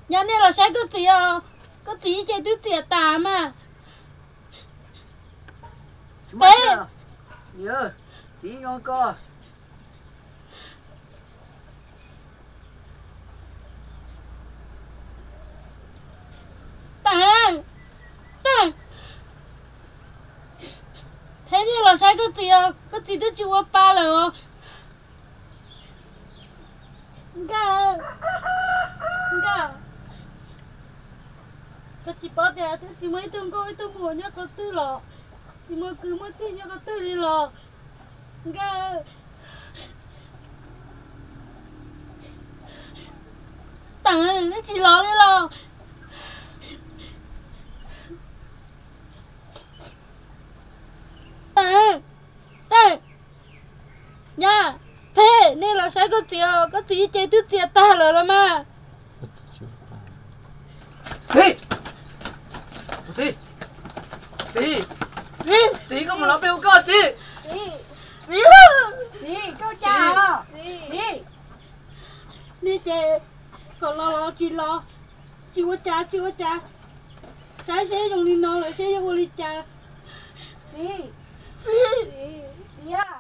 nhà này là sai có gì chơi đứa trẻ tà mà bé nhớ chỉ ngon co tàng thế như là sai có gì đứa chịu ba rồi Nga cái chị bỏ đẻ thì chị mới thương cô tôi mua nhá có tư lọ chị mới cứ mới tin nhá có tư đi lọ Nga tặng chị lọ đi lọ tặng nha thế nên là sai có gì chơi đứa trẻ ta rồi mà Gì? Gì có mà nó bêu co gì? Gì, câu chào. Gì. Nè chị, còn lo chị lo. Chị quá cha. Sai sẽ dùng đi nó lại sẽ dùng đi cha. Gì à?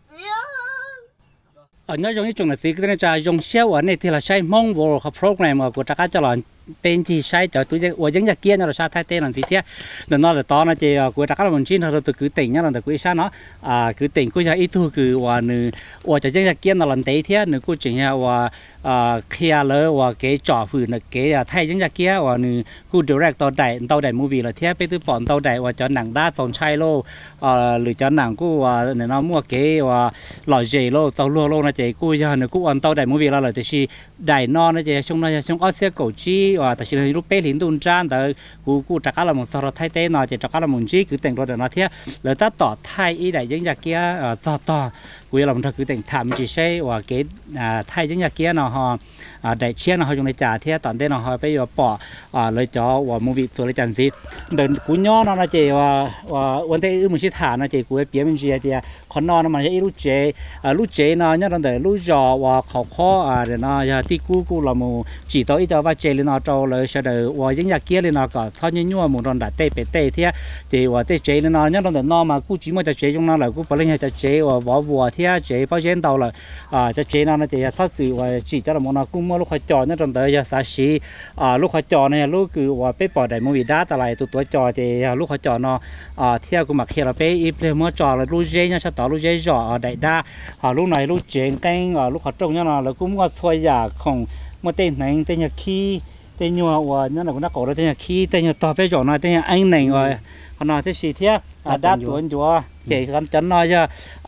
ở nhớ trong cái trường là thì cái này dùng xéo ở này thì là sai mong vào học program của các cái cho là bên thì sai cho tôi ở những nhà kia nó là sai thay tên là thì thế nên nó là to nó chỉ của các cái mình chín thôi từ cứ tỉnh nhá là từ cứ sao nó cứ tỉnh cứ ít thôi cứ và nữ ở cho những nhà kia nó là tế thế nữ cứ chỉ là kia lỡ và cái trò phử là cái thay những nhà kia và nữ cứ direct tàu đại movie là thế bây giờ bọn tàu đại và cho nàng đa tàu chai lô lựa cho nàng cứ để nó mua cái và lò dề lô tàu lô nó chỉ cứ giờ nữ cứ ăn tàu đại movie là thì đại non nó chỉ xong ở xe cổ chi và tại vì lúc bé lính tuần tràn tới cú chắc là một số thay tên nó chỉ chắc là một chi cứ tỉnh rồi để nó thế rồi ta tỏ thay ý đại những nhà kia tỏ cú là một thằng cứ tỉnh thảm chỉ xe và cái thay những nhà kia nó họ đại chiến nó họ dùng để trả thế tận đây nó họ bây giờ bỏ lấy cho và một vịตัวlấy chẳng gì đợt cú nhỏ nó chỉ và vấn đề mình chỉ thả nó chỉ cú bé mình chỉ con nó mà chỉ lúc chế nó nhớ để lúc giò và khó để nó tí cú là một chỉ tới cho ba chế lên nó cho lấy sẽ để và những nhà kia lên nó có thao như nhau một đòn đã tê thế thì và tê chế lên nó nhớ để nó mà cú chỉ mới cho chế trong nó là cú phải lên cho chế và bỏ vùa thế chế bao nhiêu đầu là cho chế nó chỉ thao từ và chỉ cho là một nó cũng lúc họ chọn nhớ để giờ sáng xí lúc họ chọn này lúc cứ và bé bỏ đại một vị đá tại lại tụi tôi chọn thì lúc họ chọn nó theo cũng mặc kia là bé ít lên mới chọn là lúc dễ nhá sau đó lúc dễ giỏ đại đa lúc này lúc chế cái lúc họ trồng nhá là cũng có thôi giả không một tên này tên nhà khi tên nhua và nhá là cũng đã có rồi tên nhà khi tên nhà to bé giỏ này tên nhà anh này rồi còn nói thế gì thế đá tuấn chúa chế con chấn nói chứ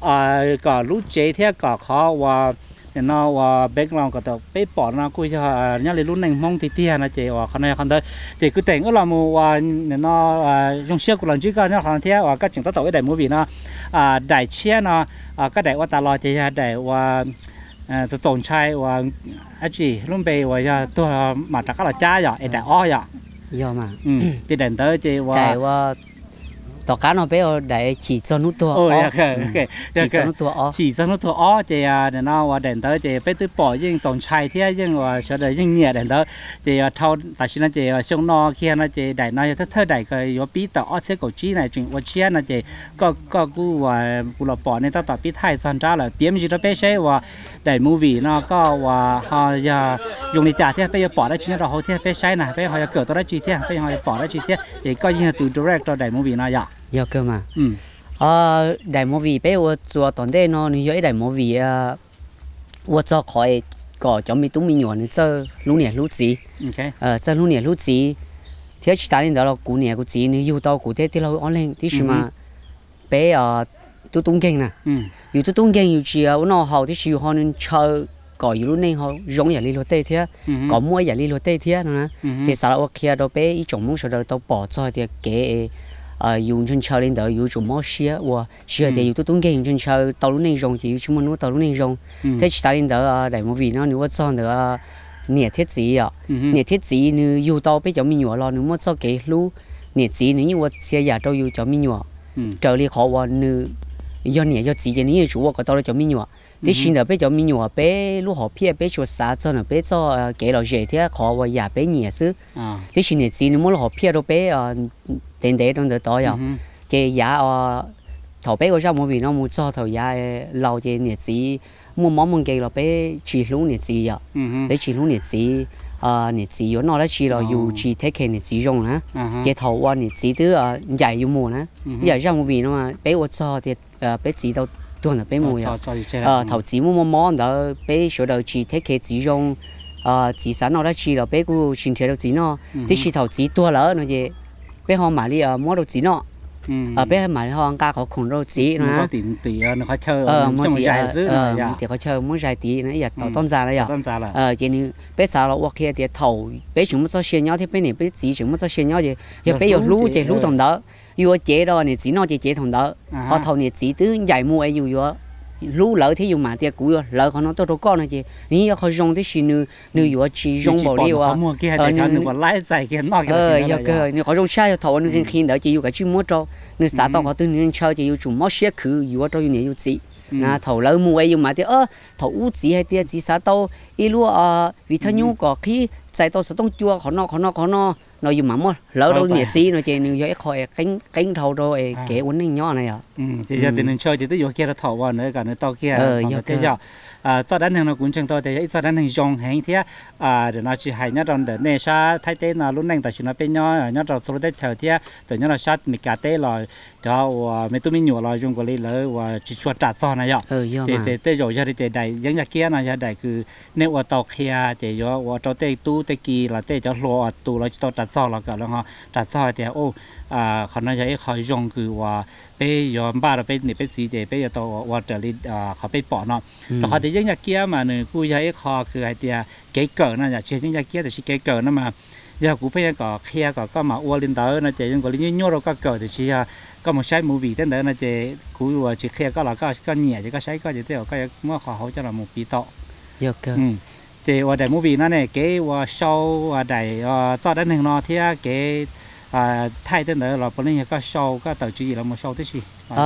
cả lúc chế thế cả khó và nó và background của tao bé bỏ nó cũng cho nhá lấy lúc này mong thì tia nó chỉ và con này con đây thì cứ tỉnh là một nó dùng xe của lần trước nhá con thế và các trường tao cái đại mua vì nó đại chia nó các đại qua ta lo thì đại và tôi tồn chai và anh chị lúc bây giờ tôi mà chắc là cha rồi đại o rồi do mà thì đến tới chị và tao cá nó bé để chỉ cho nút tua chỉ cho nút tua thì để nó đến tới thì bé tôi bỏ những tồn chai thế nhưng mà sau đó những nhẹ đến tới thì thâu tại sao nó thì xong nó kia nó thì đại nó thơ đại cái có bí tao thế cổ chi này chuyện qua chia nó thì có cú và cú là bỏ nên tao tập bí thay san ra là biếm gì đó bé xe và đại movie nó có và họ giờ dùng để trả thế bây giờ bỏ ra chuyện đó họ thế bé xe này bé họ giờ cởi tao ra chuyện thế bây giờ họ bỏ ra chuyện thế thì coi như từ direct cho đại movie nó vậy do cơ mà đại movie bé tôi做当地呢你有大movie我做开个叫咪东咪nhỏ你做六年六级做六年六级贴起打领导了古年古级你有到古代的了安宁的是嘛bé都东京呐有都东京有去我那好的是有可能chơi có yếu lúc này họ giống như lilo tây thế có mua như lilo tây thế nữa thì sau đó kia đó bé ý chồng muốn sau đó tao bỏ cho thì cái dùng chân chơi lên đó dùng chủng máu xía và xía thì dùng tôi tung game chân chơi tàu lúc này dùng thì dùng chúng mình tàu lúc này dùng thế chỉ ta lên đó để một vì nó nếu mà cho nữa nhiệt thiết gì à nhiệt thiết gì nếu dùng tàu bây giờ mình nhỏ lo nếu mà cho cái lúc nhiệt gì nếu như mà xía giả đâu dùng cho mình nhỏ trở lại khó và nếu do nhiệt do gì thì nếu chủ có tàu cho mình nhỏ thì xin được bé cho mình nhỏ bé lúc họ phía bé cho xã cho nó bé cho cái là dễ thế khó và nhà bé nhẹ xứ thì xin này chỉ nếu muốn họ phía đâu bé tiền để trong đó rồi cái giá thầu bé có sao mà vì nó muốn cho thầu giá lâu cái nhẹ chỉ mua món món cái là bé chỉ lúc nhẹ chỉ à bé chỉ lúc nhẹ chỉ yếu nó là chỉ là yếu chỉ thế cái nhẹ chỉ dùng á cái thầu qua nhẹ chỉ thứ dài yếu mùa á dài ra một vì nó mà bé có cho thì bé chỉ đâu tuần là bé mùa à thầu chỉ mua món đó bé số đầu chỉ thế cái chỉ dùng chỉ sản nó là chỉ là bé cũng xin theo đầu chỉ nó thì chỉ thầu chỉ tua lỡ nó gì bé họ mà đi mua đầu chỉ nó bé mà họ ăn cá họ khủng đâu chỉ nó có tỷ nó khó chơi trong dài dữ thì khó chơi muốn dài tí nó giờ tàu tôn già đấy à chỉ như bé sao là ok thì thầu bé chúng nó cho xe nhau thì bé này bé chỉ chúng nó cho xe nhau thì bé yêu lú thì lú thằng đó yêu chế đó này chỉ nó chế thằng đó họ thầu này chỉ tứ dài mua ấy yêu lú lỡ thế dùng mà thì cũ lỡ họ nó tôi đâu con này chứ ní họ dùng thế gì nữa nữa yêu chỉ dùng bảo liêu à nữa lái dài kia nó cái nữa họ dùng sai thầu nữa khi đó chỉ yêu cái chữ mua cho nữa xã tao họ từ nên chơi chỉ yêu chúng mua xe khử yêu cho yêu nhiều chỉ na thầu lỡ mua ấy dùng mà thì thầu u chỉ hay thì chỉ xã tao ít lúa vì thân nhu có khi chạy tao sẽ tông chua khó nó nó dùng mà mua lỡ đâu nhiệt gì nó chơi nữa dễ khỏi cánh thầu rồi kẻ uốn ninh nhỏ này à thì giờ thì nên chơi thì tới giờ kia là thầu vào nữa cả nữa tao kia thế giờ sau đó nó cũng chẳng tôi thì sau đó nó dùng hàng thế để nó chỉ hay nhất trong để nè sa thay tên là lúc này tại chúng nó bên nhau nhất trong số đấy chờ thế từ nhất là sát mình cả tên là cho mấy tụi mình nhiều là dùng cái lỡ và chỉ chuột trả so này thì tới rồi giờ thì đại những nhà kia là giờ đại cứ nếu ở tàu kia thì giờ ở tàu tây tu tây kỳ là tây cho lo tu là tàu trả so là cả là họ trả so thìเขาน่าจะเขายงคือว่าไปยอมบ้าเราไปนี่ไปสีเจไปตัวว่าจะรีเขาไปปอเนาะแล้วเขาจะยังอยากเกี้ยมาหนึ่งกูอยากเขาคือไอเดียเก๋เกิดน่ะอยากเชื่อยังอยากเกี้ยแต่ชิเก๋เกิดนั่นมาอยากกูไปยังก่อเคียก็มาอ้วนลินเตอร์น่ะเจยังก็ลิ้นยั่วเราก็เกิดแต่ชิก็มาใช้มูวี่ตั้งแต่น่ะเจกูว่าชิเคียก็เราก็เหนียจะก็ใช้ก็จะเที่ยวก็เมื่อเขาจะเรามูปีต่อเยอะเกินเจว่าแต่มูวี่นั่นเนี่ยเก๋ว่าโชว์ว่าได้ตอนนั้นหนึ่งเนาะที่เก๋thay tên đó là bọn nó có show có tổ chức gì là một show thế gì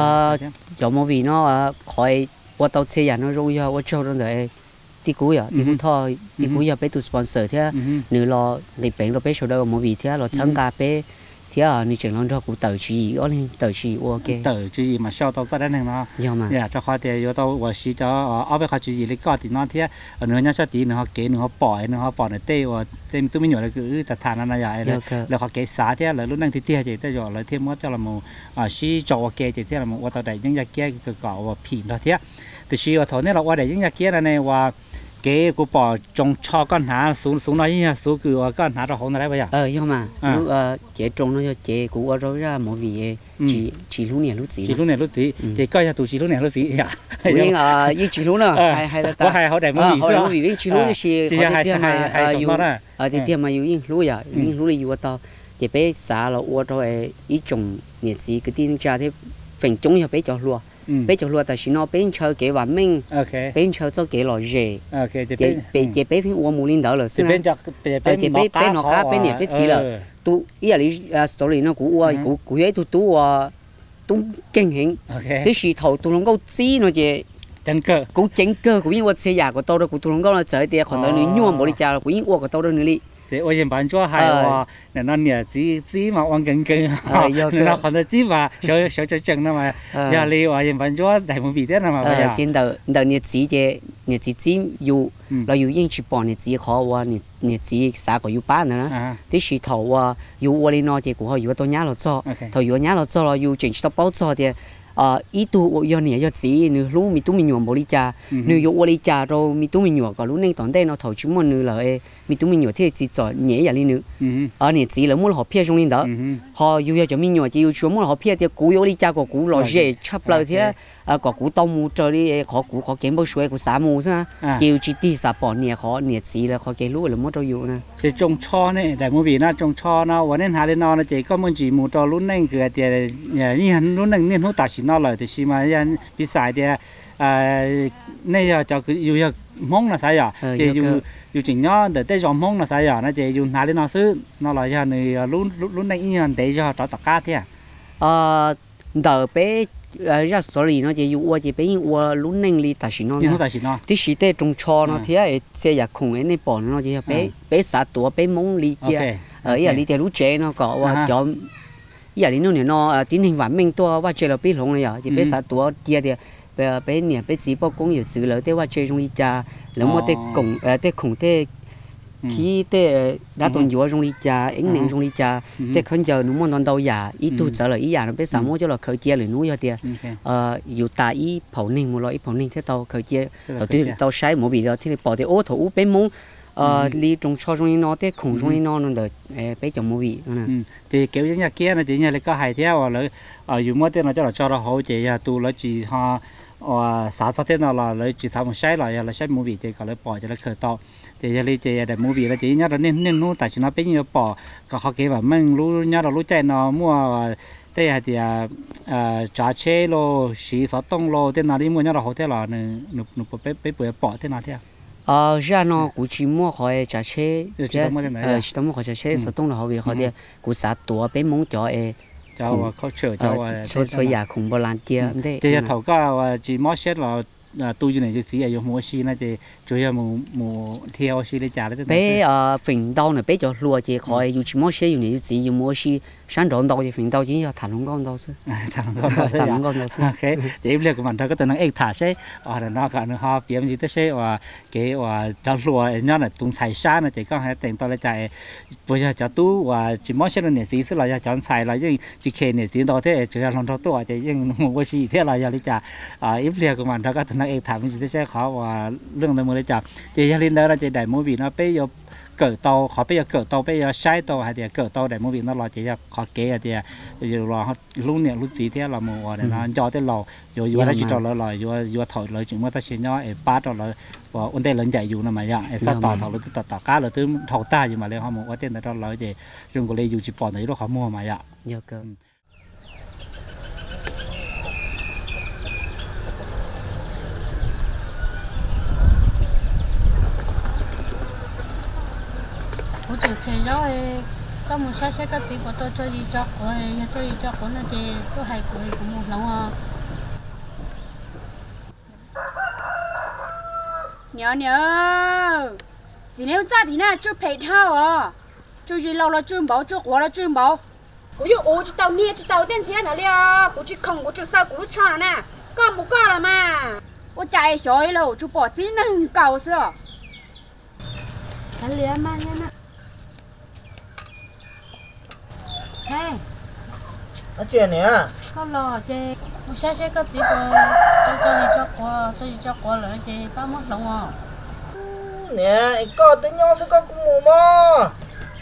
chỗ một vì nó khỏi qua tàu xe nhà nó rồi qua show đó rồi đi cúi à đi cúi thôi đi cúi giờ bé tụi sponsor thế nếu lo lịch bệnh lo bé show đó một vì thế lo参加bé thế à你整了cũng tổ chức gì ở tổ chức ok tổ chức gì mà show tàu cái này nó cho họ thì yo tàuว่าสิจะเอาไปเขาจะgìเลยก็ที่นั่นที่เนื้อเนี่ยชาติเนื้อเขาเก๋เนื้อเขาปล่อยในเต้ว่าเต็มตู้ไม่หน่อยเลยคือแต่ทานนั่นใหญ่เลยแล้วเขาเก๋สาที่เลยรุ่นนั่งที่เตี้ยจะได้ย่อเลยที่มั่วจะละมูสิจ่อเก๋จะที่ละมูว่าตอนใดยังอยากเก๋ก็เก่าว่าผีแล้วที่แต่สิว่าถอนเนี่ยเราว่าใดยังอยากเก๋นั่นเองว่าเก๋กูปล่อยจงชอก้อนหาสูงน้อยเนี่ยสูงคือก้อนหาเราของอะไรไปอ่ะ nhưng màเจ๊จงnóเจ๊กูว่าเราจะmột vì chỉ lúc này lúc gì เจ๊ก็จะตัวchỉ lúc này lúc gìอ่ะ nhưng như chỉ lúc nào hay là có hay họ để một vì chỉ lúc thì có thể thì tiền mà những lúc à những lúc này tao thì bé xã là uo rồi ý trồng nhiệt gì cái tin cha thế phần chúng cho bé cho lúa bé cho lúa tại vì nó bé chơi cái vạn minh bé chơi cho cái lò dễ thì bé phim uo mù linh đó là thì bé nó cá bé nhiệt bé chỉ là tu ý là story nó của ấy tu kinh hình thế thì thầu tu long câu chi nó chỉ chân cơ của những xe giả của tôi đó của tu long câu là chơi thì còn tới nữa nhua một đi chả của những uo của tôi đó nữa đi thì ôi em bán cho hay là nó nhẹ tí mà ăn cứng nó còn là tí mà sợ chừng nó mà giờ li ôi em bán cho đại một vị thế nào mà trên đầu nhiệt chỉ yêu là yêu những chỉ bỏ nhiệt chỉ khó và nhiệt chỉ xã của yêu bán nữa thì chỉ thầu và yêu uo li nó thì của họ yêu tôi nhá là cho thầu yêu nhá là cho là yêu chỉnh cho bao cho thì ý tu yêu nè yêu chỉ nếu lúc mình tu mình nhuộm bồ đi cha nếu yêu bồ đi cha rồi mình tu mình nhuộm còn lúc này tận đây nó thầu chúng mình nữa là mình tu mình nhuộm thì chỉ cho nhẹ vậy đi nữa nè chỉ là muốn họ phía trong lên đó họ yêu cho mình nhuộm chỉ yêu chúng muốn họ phía thì cú yêu đi cha của cú lò dễ chấp lời thế có cú tông mu chơi đi có kiếm bao suy của xã mu thế chiều chỉ đi xã bỏ nè họ nè chỉ là họ cái lúa là mất đâu yêu nè thì trồng cho này đại mua vì nó trồng cho nóวันนั้นหาได้นอนchỉ có muốn chỉ mua cho lúc nàyคือแต่นี่หันlúc này nên hỗ trợ chỉ nóเลยแต่ชิมายันพิสัยเดียนี่จะคืออยู่ห้องนะใช่หรอจะอยู่จริงเนาะแต่ได้จอมห้องนะใช่หรอนะจะอยู่หาได้นอนซื้อnó là giờ này lúc nàyยันเดี๋ยวจะต่อตะก้าเท่เดี๋ยวไป ra story nó chỉ uo chỉ bây uo lúc neng li ta xin nó tí sĩ tê trong cho nó thì ấy xe giặc khủng ấy nên bỏ nó chỉ bé sát tuổi bé mông li kia ở giờ li kia lúc trẻ nó có và cho giờ li nó tiến hành văn minh tua và chơi là bé lông này à chỉ bé sát tuổi kia thì bé nè bé chỉ bao công nhiều chữ lớn thế và chơi trong đi cha lớn một tê khủng tê khi tê đã tuần dúa trong đi cha ứng nền trong đi cha tê không chờ nó muốn đâu giả ít tu trở lại ít giả nó bé sao mua cho là khởi chia lại núi cho tiền dù ta ít phẩu nền một loại phẩu nền thế tao khởi chia tao sai một vị đó thì bỏ thì ô thủ bé muốn đi trong cho trong nó tê khủng trong nó được bé chồng một vị thì kiểu như nhà kia là chỉ nhà lại có hài theo là dù mua tiền nó cho là hỗ trợ tu là chỉ họ xã thế nào là chỉ thằng một sai là sai một vị thì có lấy bỏ cho nó khởi to thì giờ thì để mua vị là chỉ nhớ là nên nuôi tại cho nó bé nhiều bỏ có họ kêu là mình lú nhớ là lú chạy nó mua đây thì trà chế lo xí phở tông lo thế nào đi mua nhớ là họ thế là nụ bé bỏ thế nào thế ra nó cũng chỉ mua khỏi trà chế chỉ tao mua khỏi trà chế phở tông là họ vì họ đi cũng xả tua bé muốn cho choเขาเชื่อcho cho nhà khủng bố lan kia đấy thì thầu có chỉ mót xét là tôi như này chỉ xí ở mua xí này chỉ chủ yếu mua theo xí để trả đấy bé phình đau này bé cho lúa chỉ khỏi dùng chỉ mót xét dùng này chỉ dùng mua xí sáng trộn đau thì phình đau chỉ là thằng con đau chứ thằng con đau chứ ok chỉ biết của mình thôi có từ năng ếch thả xét là nó cả nó họ kiếm gì tới xét cái cho lúa nhớ là tung thải sa này chỉ có hai tiền to là chạy bây giờ cho tú chỉ mót xét này xí là chọn thải là nhưng chỉ khen này xí đó thế chỉ là lòng thâu tuổi chỉ nhưng mua xí thế là giờ đi trả ít việc của mình thôi có từ năng ếch thả mình chỉ sẽ khóเรื่องในมือเลยจับเจียลินแล้วเราจะได้มูวี่เนาะไปยเกิดโตขอไปยเกิดโตไปยใช้โตให้เดียเกิดโตได้มูวี่นั่นเราจะขอเก๋เดียอยู่รอรุ่นเนี่ยรุ่นสีที่เราโม่เนี่ยนะจอที่เราอยู่ได้จีจอเราอยู่ถอยเลยจึงว่าถ้าเชียร์ไอ้ป้าเราว่าอุ่นได้หลังใหญ่อยู่นะมาอย่างไอ้สัตว์ต่อเราต่อก้าเราตื้มถอดตาอยู่มาเลยเขาโม่ว่าเต้นแต่เราจะรุ่นก็เลยอยู่จีปอนไหนเราเขาโม่มาอย่างเยอะเกิน我就吃咗誒，咁冇細細個只不過做嘢做過誒，做嘢做過那啲都係佢咁冇諗啊。 nhớ nhớ, chỉ nếu gia đình này chưa phải thao à, chưa gì lâu là chưa bảo, chưa quá là chưa bảo. Cô yêu ô chỉ tàu nia chỉ tàu tên gì nào liền, cô chỉ không cô chỉ sao cô lúc cho nè, con một con là mà. Cô chạy sỏi lâu, chú bỏ chỉ nên cầu xưa. Cái liền mà nha nè. Hey, nói chuyện nè con lò chơi, một xe xe có chỉ có cho gì cho qua lại chơi bao mất lòng à. nè có tới nhau sẽ có cũng mù mò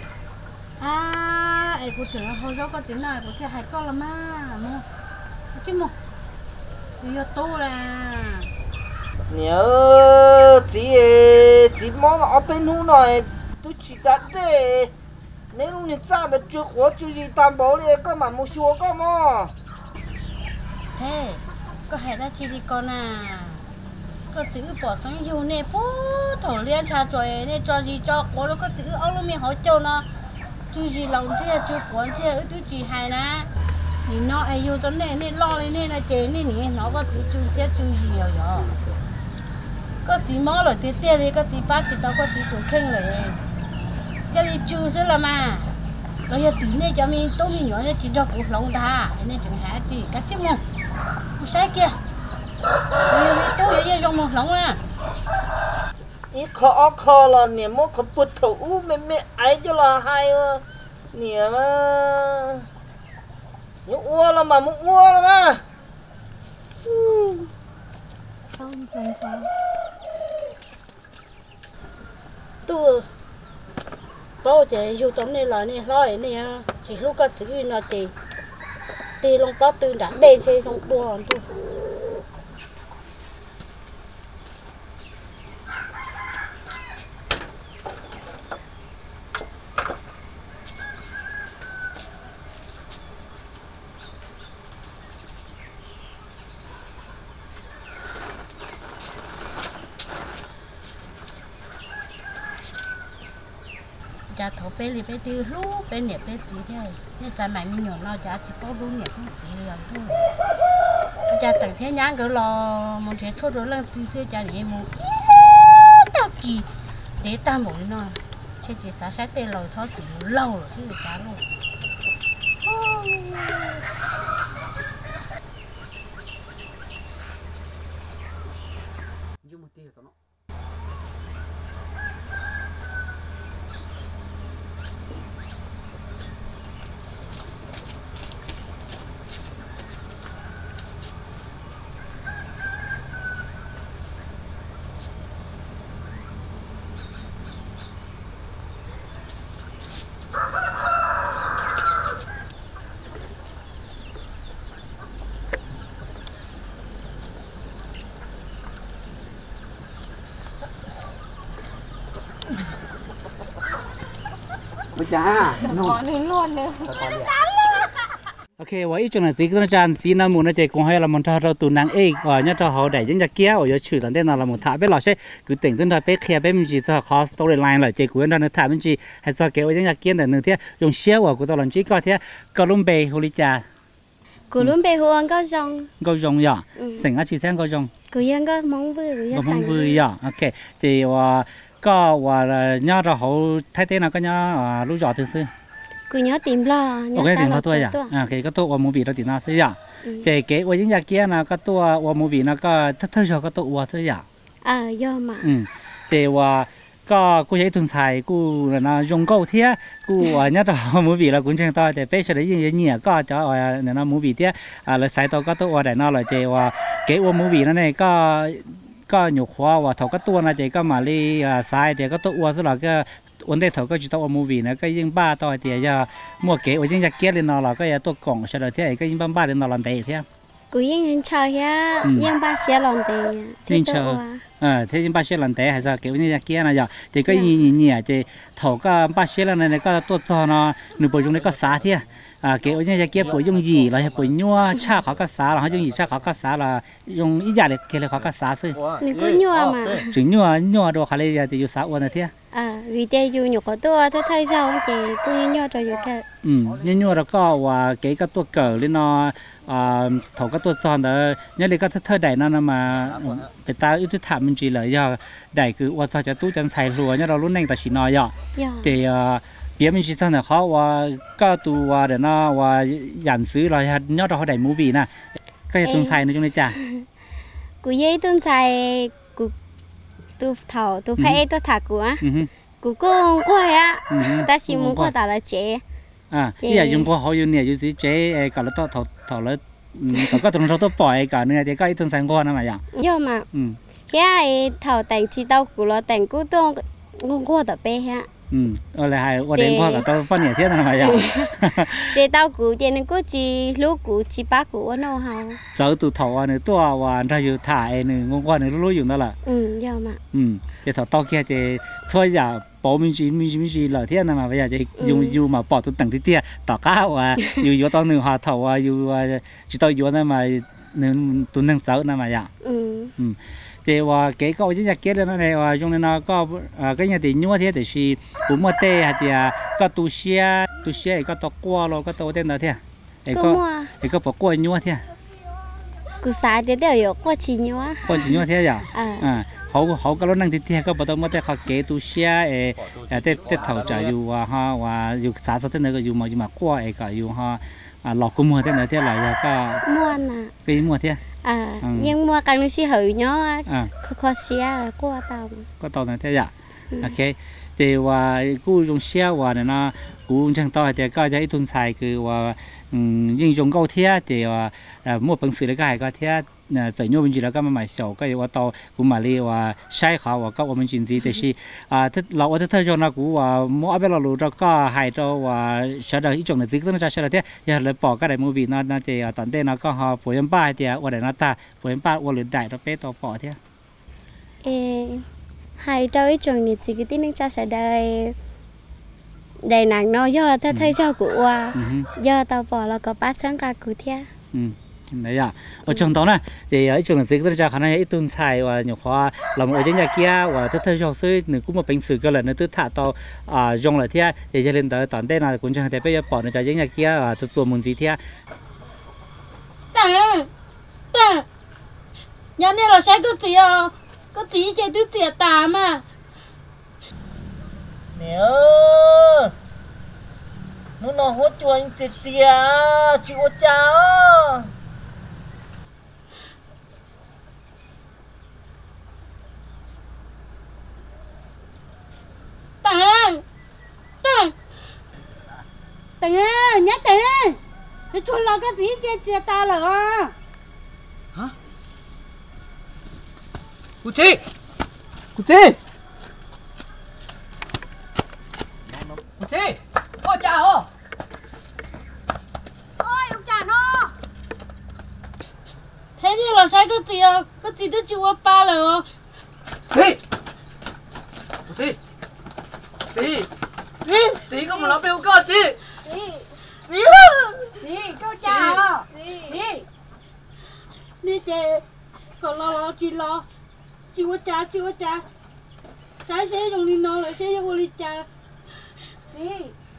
ấy cô trưởng hồi đó có tiếng này của thầy hai con là mà mua chứ mua bây giờ tu là nhớ chỉ món ở bênนู้นหน่อยtôi chỉ đặt để nếu lúc này ra được chưa có chưa gì tam bảo đi có mà mua xua có mà thế có hệ ra chi đi con à có chữ bỏ sang yêu nè bố thổ liên trà rồi nè cho gì cho có nó có chữ ở lúc mình hỏi châu nó chú gì lòng chia chú quán chia chú chỉ hay nè thì nó ai yêu tấm này nên lo lên nên là chế nên nè nó có chữ chú chia chú gì rồi có chữ mó rồi tiệt tiệt đi có chữ bát chữ tao có chữ tuổi khen rồi cái gì chú sẽ là mà rồi giờ tí này cho mình tôi mình nói chỉ cho cuộc lòng ta nên chẳng hả chỉ cái chứ không sai kia rồi mình tôi giờ dùng một lòng à ít khó là niệm mốt khó bứt thủ mẹ ấy cho là hay niệm mà những ua là mà muốn ua là mà không tôi bao giờ dù tóm này là này lo này chỉ lúc có chữ là thì lòng bao từ đã đen chơi trong đua hòn tôi cha thổ bé thì bé tiêu lú bé nè bé chỉ thôi nên sao mày mình nhổ nó cha chỉ có lú nè cũng chỉ là thôi cha tận thế nhang cái lò một thế chốt rồi là xưa cha này một đặc kỳ để ta mỗi nó chỉ xả sát tên lò cho chỉ lâu rồi chứ cha luôn. Cha, nó luôn nữa. ok, vậy ít chỗ này xí cái tràn xí nó muốn nó chạy cũng hay là một trò tụ năng ấy, và nhớ trò họ để những cái kia, ở chữ tận đây là một thả biết là sẽ cứ tỉnh tên là bé kia bé mình chỉ cho khó storyline là chạy của nó thả mình chỉ hay cho kéo những cái kia để nữa thế dùng xéo của tao làm chỉ có thế Colombe Holicha Colombe huang có rong ya, sinh ở chỉ sang có rong, cứ yên có mong vui ya, ok, thì có nhớ trò họ thay tên là có nhớ lúc nhỏ từ xưa cứ nhớ tìm lo nhớ sao là tôi cáiตัวมูบีเราติดหน้าเสียเจ๊เก๋ว่ายังอยากเกี้ยนะก็ตัวมูบีนะก็ถ้าชอบก็ตัวเสียย่อมาแต่ว่าก็กูใช้ทุนไทยกูนะยงเก้าเทียกูเนี่ยตัวมูบีเรากูเชิงต่อแต่เป๊ะเฉยยิ่งเนี่ยก็จะเนี่ยนะมูบีเทียเลยใส่ตัวก็ตัวแต่น่าเลยเจ๊ว่าเก๋ว่ามูบีนั่นเองก็หยุดขวาว่าถกก็ตัวนะเจ๊ก็มาลีใส่เจ๊ก็ตัวซะแล้วก็วันเดียวเขาก็จะต้องเอามูวี่นะก็ยิ่งบ้าต่อเดียวจะมัวเก๋ว่ายิ่งจะเกี้ยเลยนอนเราก็จะตัวกล่องเฉลยที่ไอ้ก็ยิ่งบ้าเลยนอนหลับเตะเที่ยกูยิ่งเชยฮะยิ่งบ้าเสียหลับเตะยิ่งเชยที่ยิ่งบ้าเสียหลับเตะให้จะเก๋ว่ายิ่งจะเกี้ยนะจ๊ะเจ๊ก็ยิ่งเนี่ยเจ๊เขาก็บ้าเสียแล้วเนี่ยก็ตัวจอเนาะหนูปยุงเนี่ยก็สาเที่ยเกี่ยวกับเกี่ยวกับ用意เราจะปยัวชาเขาก็สาเราให้用意ชาเขาก็สาเรา用อีอย่างเลยเกี่ยวกับเขาก็สาสินี่ก็ยัวมาถึงยัวดูเขาเลยจะอยู่สาวันนะเที่ยวิธีอยู่หนูก็ตัวถ้าไทยเจ้าเก๋กูยัวจะอยู่แค่ยัวแล้วก็ว่าเก๋ก็ตัวเกิดเลยเนาะเขาก็ตัวซ้อนแต่เนี่ยเลยก็เธอใดนั่นมาเป็นตาอุตถามันจีเลยย่อใดคือว่าจะตู้จันใส่รัวเนี่ยเราลุ้นเองแต่ชินอย่อแต่别人是真的好，我搞到我的那我人事来还要到好大 movie 呢，ก็จะตุ้งไทยนะจุงเลยจ้ะกูยี่ตุ้งไทยกูตัวเท่าตัวเพย์ตัวถักกูอ่ะกูก็งงอ่ะแต่สิมึงก็ต่อละเจ๊อย่ายุ่งพอเขาอยู่เนี่ยอยู่สิเจ๊ก่อนแล้วต้องเท่าแล้วก็ตรงเราต้องปล่อยก่อนเนี่ยเจ๊ก็อีตุ้งไทยก่อนนะมาอย่างย่อมาแค่เท่าแต่งชีเต้ากูแล้วแต่งกูต้องงงต่อเป๊ะฮะอะไรให้วันเด็กพ่อกับตัวพ่อเนี่ยเที่ยวนั่นมาอย่างเจ้าเต้ากูเจ้านั่นก็จีลูกกูจีป้ากูว่าน้องเขาเจ้าตัวถอเนี่ยตัววันถ้าอยู่ถ่ายหนึ่งงงเนี่ยรู้อยู่นั่นแหละยาวมากเจ้าถอเกี่ยเจ้าช่วยอย่าปอมีจีเหล่าเที่ยวนั่นมาไปอย่างเจ้าอยู่มาปอตัวตั้งที่เตี้ยต่อก้าวว่าอยู่ตอนหนึ่งหาถอว่าอยู่จีตัวอยู่นั่นมาหนึ่งตัวหนึ่งเสานั่นมาอย่างแต่ว่าเก๋ก็ยิ่งอยากเก๋เลยนั่นเองว่าตรงนั้นก็ยังติดยัวเที่ยวแต่ชีผมมาเตะเดียก็ตัวเชียก็ตัวกัวเราก็ตัวเต้นเที่ยวก็ปกัวยัวเที่ยวกูสายเดี๋ยวอยู่กัวชิยัวเที่ยวอย่างเขาก็รถนั่งที่เที่ยวก็ปตัวมาเตะเขาเก๋ตัวเชียเตะเท่าจะอยู่ว่าอยู่สาสเต้นก็อยู่มากัวก็อยู่หลอกกูมัวเต้นเที่ยวไหลก็มัวน่ะก็ยังมัวเที่ยวยังมัวกันไม่ใช่เหยเนาะเขาเสียกัวเต่าก็เต่านั่นเที่ยวโอเคแต่ว่ากูยงเสียว่าเนี่ยนะกูช่างต่อแต่ก็จะไอ้ทุนใส่คือว่ายิ่งยงเก้าเที่ยวแต่ว่ามั่วปังสื่อแล้วก็ให้ก็เที่ยวแต่โยมจริงแล้วก็มาหมายเสาก็ว่าต่อกูมาเรียว่าใช้เขาว่าก็ว่ามันจริงดีแต่ชีถ้าเราว่าถ้าจงนะกูว่ามั่วเอาไปเรารู้แล้วก็ให้ตัวว่าเสด็จอีจงในสิ่งนั้นจะเสด็จเที่ยวอย่าเลยปอกก็ได้มูวี่นั่นนะเจ้าตอนเต้นนะก็หาป่วยบ้าเจ้าว่าได้นะตาป่วยบ้าว่าหรือได้ตัวเป๊ะตัวปอเที่ยวให้ตัวอีจงในสิ่งที่นึกจะเสด็จได้หนังน้อยย่อถ้าเธอชอบกูว่าย่อตัวปอแล้วก็ป้าสังกัดกูเที่ยว đấy à ở trong đó này thì ở trong này tôi cho khả năng ít tuần xài và nhiều khoa làm ở trên nhà kia và tôi thấy cho sư nữa cũng một bình sử cái lần nữa tôi thả tàu dùng lại thế thì cho nên tới tận đây là cũng chẳng thể bây giờ bỏ nó cho trên nhà kia tôi tuần muốn gì thế tè ta nhà này là sai có gì chơi tứ tiệt tà mà nè nó hốt cho anh chị chị ô cha Tàng nhát tàng thế cho lo cái gì kia ta là hả cô chị ôi chào ông già nó thế thì là sai cái gì tôi chịu ba là chị có mà nó bêu cơ chị cho cha đi chơi còn lo chị quá cha sai sẽ dùng đi nó lại sẽ dùng đi cha chị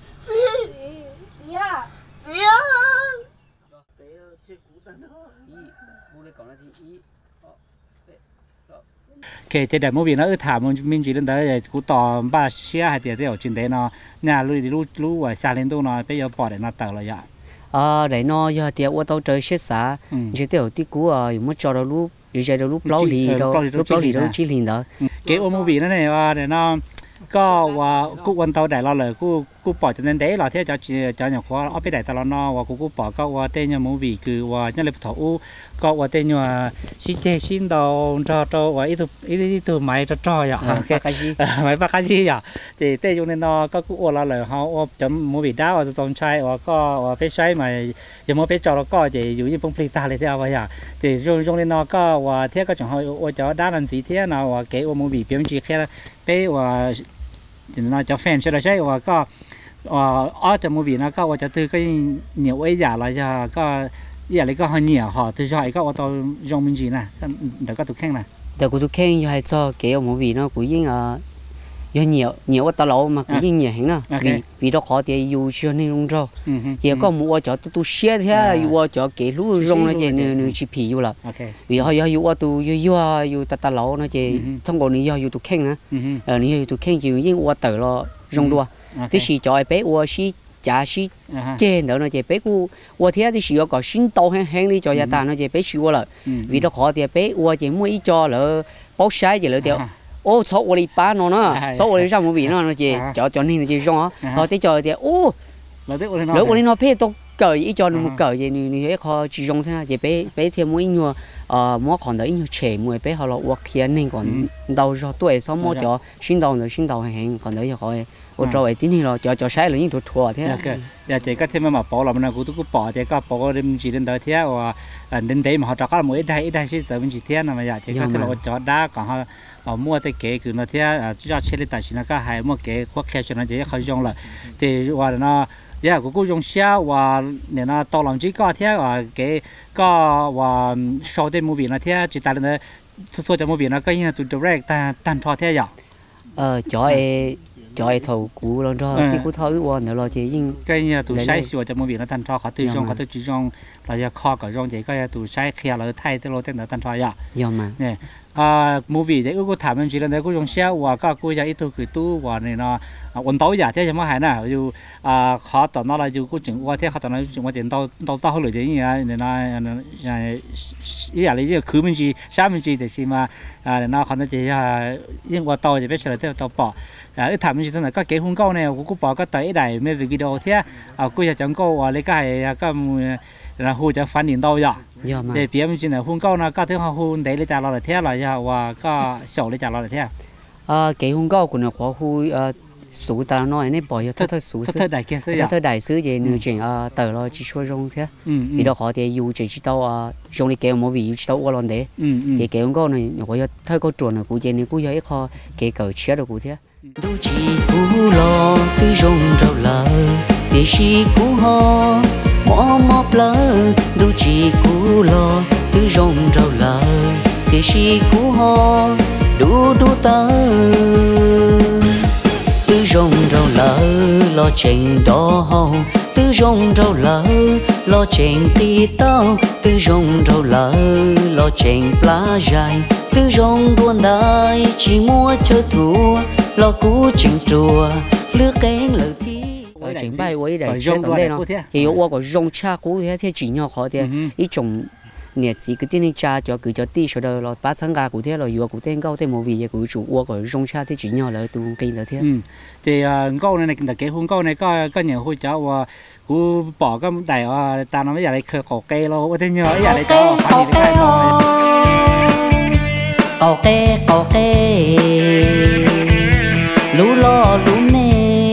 kể trên đại movie nó thả mình chỉ đến đấy cú tò ba xe hay tiền ở trên đấy nó nhà lui ở xa lên đâu nó bây giờ bỏ để nó tàu là vậy đấy nó giờ thì ô tô chơi chết xả chỉ tiểu tí cú muốn cho nó lúc giờ nó lúc lâu thì đâu chỉ liền đó cái ô movie nó này để nó có cú quan tàu đại lo lời cú bỏ cho nên đấy là thế cho nhà khoa ở bên đại tàu nó và cú bỏ có tên nhà movie cứ nhân lực thổ có tên nhà xin đầu cho ít từ máy cho vậy máy bác cái gì vậy thì tên cho nên nó có cú lo lời họ chấm movie đá và trong trai và có bên trái mà giờ mua bên cho nó có thì dù như phong phi ta lại theo vậy thì trong nên nó có thế có chẳng hỏi cho đá làm gì thế nào cái movie biểu chỉ kia cái nó cho fan cho nó chơi và có ở trong movie nó có cho từ cái nhiều ấy giả là cho có giả lại có hơi nhiều họ từ cho có tao dùng mình gì nè để có tụi khen nè để tụi khen hay cho cái movie nó cũng những do nhiều tao lâu mà cũng nhiều hình nè vì đó khó thì yêu chưa nên luôn rồi chỉ có mua cho tôi share thế yêu cho cái lú rong nó chỉ nên chỉ phí yêu là vì họ yêu tôi yêu tao lâu nó chỉ thông qua này yêu tụi khen nữa này tụi khen chỉ những yêu tự lo rong đua thì chỉ cho bé yêu chỉ giá chỉ trên đó nó chỉ bé cu yêu thế thì chỉ có sinh tàu hang đi cho gia ta nó chỉ bé chịu là vì đó khó thì bé yêu chỉ mua ít cho là bao sai gì là tiêu ô số ô li ba nó số ô li ra một vị nó chỉ cho nên chỉ rong á họ tới chờ thì ô nếu ô li nó phê tôi cởi ý cho nó một cởi gì như họ chỉ rong thế chỉ bé thêm mỗi nhiều mỗi còn đấy nhiều trẻ mỗi bé họ là work kia nên còn đầu cho tuổi số mỗi cho sinh đầu hàng còn đấy họ ô cho vậy tính là cho sai là những thuộc thua thế giờ chỉ có thêm mà bỏ là mình cũng bỏ thì có bỏ đến chỉ đến đấy thế và đến đấy mà họ cho các mỗi ít đây chỉ giờ mình chỉ thế mà giờ chỉ có thể là cho đá còn họ mua cái kế cứ nó thế cho chơi lên tài chính nó có hai mua kế khoác khe cho nó chỉ khó dùng là thì và nó giờ cũng dùng xe và để nó tàu làm chỉ có thế và cái có và sau đây movie nó thế chỉ ta lên số cho movie nó có như tụi direct tan thọ thế vậy cho ai thầu cũ luôn cho thì cũ thầu qua nữa là chỉ nhưng cái nhà tụi sai sửa cho movie nó tan thọ họ tự dùng họ tự chỉ dùng là giờ kho cả dùng chỉ có tụi sai khe là thay tới lo tên là tan thọ vậy mà nè movie đấy cũng thảm mình chỉ là đấy cũng dùng xe và các cô giờ ít thôi cứ tu và này nó ổn tấu giả thế chứ mà hay nè dù khó tao nó là dù cũng chừng qua thế khó tao nói chừng qua tiền tao hơi lười thế nhỉ này nó ý là lấy cứ mình chỉ sáng mình chỉ để xem mà nó còn nó chỉ nhưng qua tao thì biết chờ theo tao bỏ ít thảm mình chỉ là các cái hung câu này cũng bỏ các tới đài mấy video thế cô giờ chẳng câu lấy cái là hú cho phản điện đâu vậy để phía mình chỉ là hung câu nó các thứ họ hung đấy lấy trả lại thế là giờ và có sầu lấy trả lại thế cái hung câu của nó có hú số ta nói này bỏ cho thơ số thơ đại sứ về nửa chuyện tờ lo chỉ số rong thế vì đó họ thì yêu chỉ tao rong đi kéo một vị chỉ tao qua lần đấy thì kéo hung câu này nó có thơ câu chuẩn là cụ thể này cụ giờ khó cái cờ chia được cụ thế đôi chỉ cú lo cứ rong rau lờ để chỉ cú ho mò lờ đôi chỉ cú lo cứ rong rau lờ để chỉ cú ho đủ tơ cứ rong rau lờ lo chèn đỏ hồng cứ từ rong rau lỡ lo chèn tì tao từ rong rau lỡ lo chèn plá dài từ rong buồn đời chỉ mua chơi thua lo cú chỉnh chùa lứa kén lỡ thi chỉnh bài với để chơi tầm đây nó thì eu có rong cha cú thế chỉ nhỏ khó thế ít trồng nè chỉ cái tên cha cho cứ cho tí số đó là ba tháng cả cụ thể là vừa cụ thể câu thế một vì cụ chủ uo của rong cha thế chỉ nhỏ là tu cây là thế thì câu này là cái hôn câu này có nhiều hôi cháu và cụ bỏ cái đài ta nói bây giờ này khởi cổ cây lo thế nhớ bây giờ này cháu phải đi cái cổ cây lú lo lú nè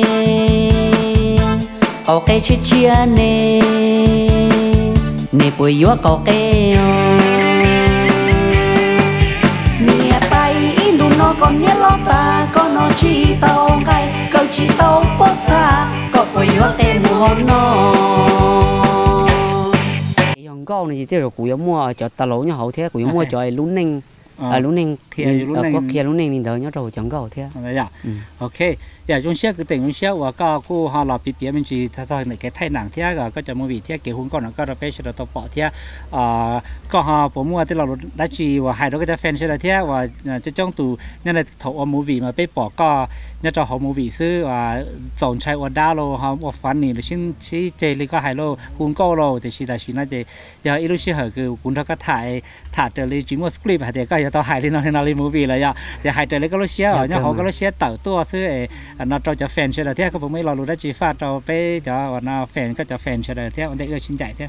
cổ cây chia chia nè nè bùi gió cổ cây nhẹ tay in đủ nó còn nhẹ lo ta có nó chỉ tàu gai câu chỉ tàu bớt xa có bùi gió tên mùa nó dòng câu này thì tiêu rồi cụ giống mua cho ta lỗ nhau hậu thế cụ giống mua cho lún ninh lún ninh kia lún ninh đỡ nhớ rồi chọn câu thế ok giờ chúng sẽ cứ tỉnh chúng sẽ và có cô họ làm bịa mình chỉ thay này cái thay nặng thế có cho mua vị thế kiểu hôn con nó có là phải sẽ tập bỏ thế có họ bỏ mua thì là đã chỉ và hai đứa cái fan sẽ là thế và cho trong tủ nên là thầu mua vị mà phải bỏ có nên cho họ mua vị xứ và dọn chạy và đa lô họ một phần này là xin chơi lên có hai lô hôn câu lô thì chỉ là chỉ nói giờ ít lúc sẽ hở cứ cũng cho các thả trở lên chỉ một clip thì có giờ tao hai lên nó lên mua vị là giờ hai trở lên có lúc sẽ ở nhà họ có lúc sẽ tạo tua xứ nó cho fan sẽ là thế có mấy lò lúa đã chỉ phát cho bé cho nó fan có cho fan sẽ là thế anh thấy xin chạy thế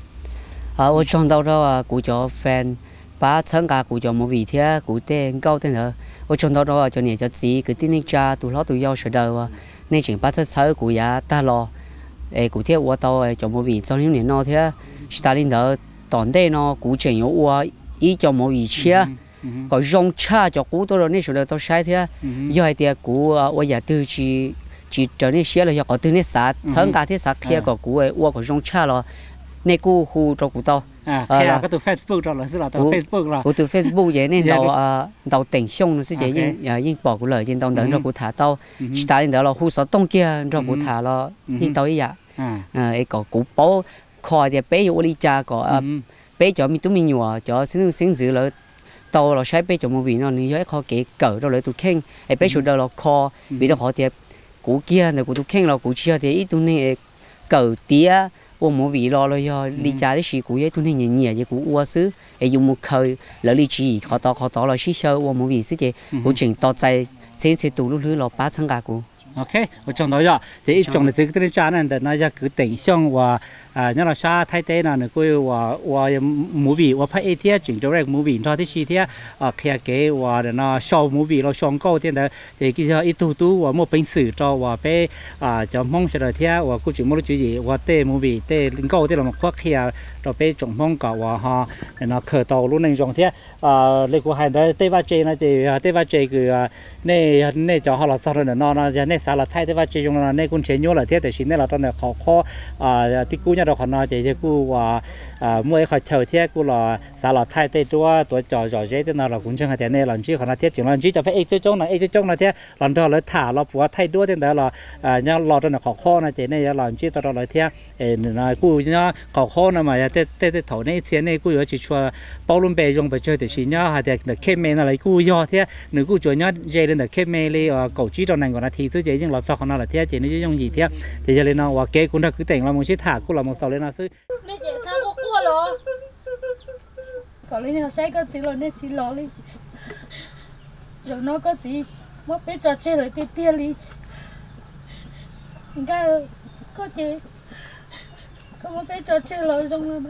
ở trong đâu đó cụ cho fan ba tháng cả cụ cho một vị thế cụ tên câu tên nữa ở trong đâu đó cho nhiều cho chị cứ tin cha tụi nó tụi nhau sẽ đâu nên chỉ ba tháng sau cụ ya ta lo cụ thế qua tàu cho một vị trong những年nó thế Stalin đó toàn đây nó cụ chỉnh ở qua ý cho một vị chia có rong cha cho cụ tôi rồi nên số đó tôi sai thế do hai tiệt cụ ở nhà tư chỉ trở nên xé là có tư nên sát sáng cả thế sát kia có cụ ở có rong cha rồi nên cụ hu cho cụ tao là có từ Facebook rồi là tức là từ Facebook rồi cụ từ Facebook vậy nên đầu tỉnh sông nó sẽ vậy nhưng bỏ cụ lời trên tàu đỡ cho cụ thả tao ta lên đó là hu sáu tông kia cho cụ thả lo nhưng tao ấy vậy có cụ bố khỏi thì bé yêu đi cha có bé cho mình tụi mình nhỏ cho sinh giữ là tàu là sai bé cho một vị nó như khó kể cỡ đâu lấy tụi khen bé chủ đầu là kho vì nó họ thì cú kia này cú tụi khen là cú chia thì ít tụi này cỡ tía ô một vị lo do đi cha đấy xí cú ấy tụi này nhẹ nhẹ vậy cú uo xứ dùng một khơi lỡ đi chỉ khó to là xí sơ ô một vị xứ vậy cú chỉnh to chạy sẽ tụ lúc thứ là 8 tháng cả cú ok ở trong đó giờ thì trong này thì cái cha này nó ra cứ tỉnh xong và nhớ là xa thay thế là nó coi và movie và phải thế chỉnh cho ra movie cho thế chi thế khi cái và nó show movie nó show câu thế đó thì cái giờ ít tu và một bình sử cho và phải cho mong sẽ là thế và cũng chỉ một chuyện gì và tê movie tê linh câu thế là một khoác khi rồi phải trồng mong cả và họ nó khởi tàu luôn này trong thế lấy của hai đó tê va chê này thì tê va chê cứ này cho họ là sao rồi nó này sao là thay tê va chê trong là này cũng chế nhớ là thế để xin này là trong này khó tí cú đó còn nói chỉ cú mua khỏi chờ thế cú là sao là thay tê chúa tuổi trò dễ thế nào là cũng chẳng hay thế này làm chi còn nói thế chỉ làm chi cho phải ấy trong là thế làm cho là thả là bùa thay đua thế đó là nhá lò trong là khó này thế này làm chi tao là thế là cú nhá khó này mà tê thầu này thế này cú chỉ cho bao luôn bề dùng phải chơi để xin nhá hay là kem men là cú do thế nếu cú chơi nhá dây lên là kem men đi cầu chí trong này còn là thì thứ gì nhưng là sao còn là thế chỉ nó dùng gì thế thì giờ lên nó kế cũng đã cứ tỉnh là một chiếc thả cũng là một sầu lên là sư nên để sao có cua rồi còn lên nó sai cái gì rồi nên chỉ lo đi rồi nó có gì mất biết trò chơi rồi tia đi người ta có gì không mất biết trò chơi rồi xong rồi mà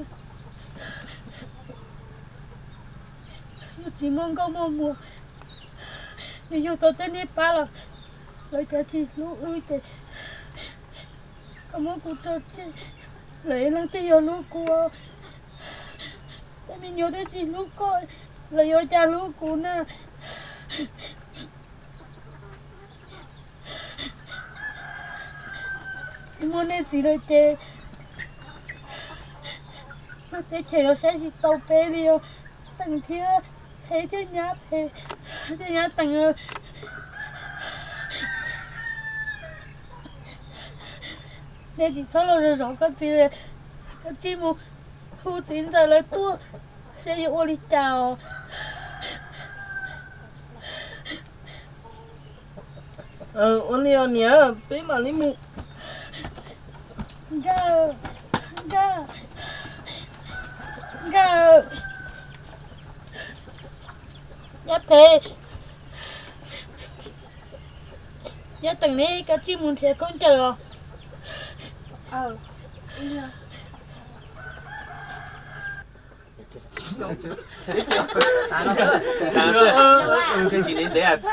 chỉ mong có mua nhưng tôi tên đi ba là rồi cả chị lú thì không muốn cụ trò chơi lấy lăng tiêu lú cua tại mình nhớ tới chị lú coi lấy cho cha lú cú nè chị muốn nên gì rồi chơi nó tới chơi sẽ chỉ tàu bé đi tầng thứ thế chứ nhá thế nhá tầng nên chỉ sau là rồi cái gì mà khu chín giờ lấy tua sẽ yêu ô đi chào ô liều nhớ bé mà lấy mu ga nhá phê nhá từng này cái chim muốn thiệt con chờ cái gì đến đấy à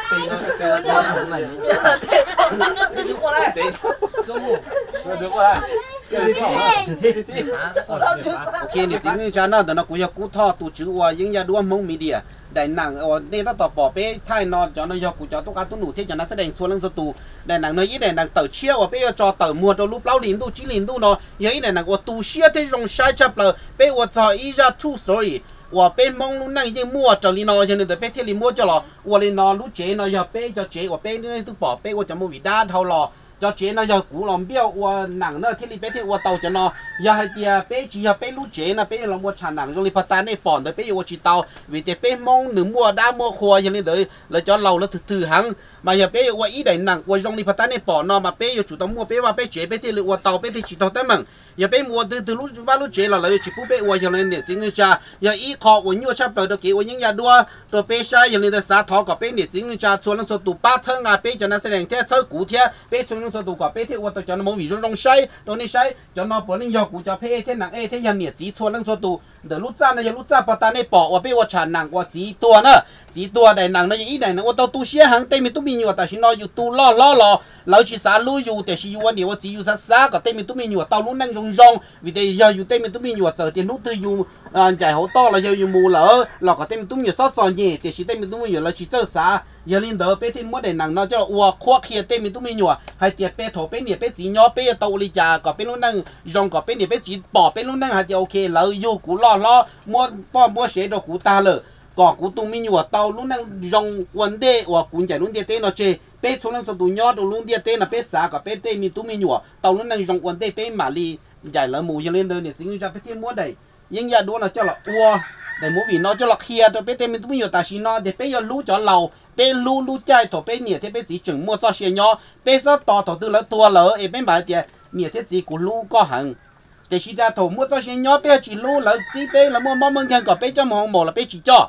ok thì chính cho nó nó cũng có thọ tổ chức và những nhà đua mong media đại nặng ở đây ta tỏ bỏ bé thay nó cho nó cũng cho tất cả tôi nụ thế cho nó sẽ đánh số lần số tù đại nặng nói ý đại nặng tờ chia ở bé cho tờ mua cho lúc lâu liền tu chỉ liền tu nó ý đại nặng của tu chia thế trong sai chấp là bé của cho ý ra true story và bé mong lúc này như mua cho liền nó cho nên bé thiết liền mua cho nó và liền nó lúc chế nó giờ bé cho chế của bé nên tôi bỏ bé của cho mua vị đa thâu lò cho chế nó giờ cũ lòng béo và nặng nó thiết liền bé thiết và tàu cho nó giờ hai tia bé chỉ giờ bé lúc chế nó bé lòng mua chả nặng trong liền phát tán này bỏ tới bé của chỉ tàu vì thế bé mong nửa mua đa mua khoa cho nên đấy là cho lâu nó từ hăng mà giờ bé và ý đại nặng và trong liền phát tán này bỏ nó mà bé chủ động mua bé và bé chế bé thiết liền và tàu bé thì chỉ tàu tới mừng giờ bé mua từ lúc vào lúc chế là chỉ bút bé và cho nên để chính ra giờ ý khó của nhiều chấp đầu được kiểu những nhà đua rồi bé sai giờ nên xã thọ của bé để chính ra cho nó số tụ 3 thân à bé cho nó sẽ đánh theo chơi cũ theo bé cho nó số tụ của bé thì và cho nó một ví dụ trong sai rồi này sai cho nó bỏ lên giờ cũ cho bé thế nặng thế giờ nhiệt chỉ cho nó số tụ để lúc ra này giờ lúc ra bắt ta này bỏ và bé và chả nặng và chỉ tua nữa chỉ tua đại nặng nó ý đại nó tao tu xia hàng tây mình tu mình nhiềuแต่是 nóอยู่tu loเราchỉ xã lưuอยู่แต่是อยู่วันเดียวchỉอยู่xãก็เต้mình tu mình nhiều tao lúc năng rong vì thế giờอยู่เต้mình tu mình nhiều giờ tiền lúc từอยู่giải hậu to là giờอยู่mù lỡ là có ต้mình tu nhiều sót sòn nhỉแต่是เต้mình tu mình nhiều là chỉ chơi xã giờ lên đó bé thì mỗi đại nặng nó cho uo khoa kia ต้mình tu mình nhiều hay tiệt bé thổ bé nhiệt bé chỉ nhỏ bé tàu đi già có bé lúc năng rong có bé nhiệt bé chỉ bỏ bé lúc năng hay thì ok lỡอยู่cú lo mua xe đồ cú ta lỡ có cú tung mình nhiều tàu lúc năng rong vấn đề và cú giải lúc địa tên nó chơi bé số năng số tụ nhỏ đồ lúc địa tên là bé xã có bé tên mình tu mình nhiều tàu lúc năng rong vấn đề bé mà li giải lỡ mù giờ lên đó để chính ra bé thiên mua đầy nhưng giờ đó là cho là uo để mua vì nó cho là kia rồi bé tên mình tu mình nhiều ta chỉ nó để bé giờ lú cho lầu bé lú chạy thổ bé nhiệt thế bé chỉ chừng mua cho xe nhỏ bé số to thổ từ lỡ tua lỡ bé bảo thì nhiệt thế chỉ của lú có hàng để chỉ ra thổ mua cho xe nhỏ bé chỉ lú lỡ chỉ bé là mua món khen có bé cho mò là bé chỉ cho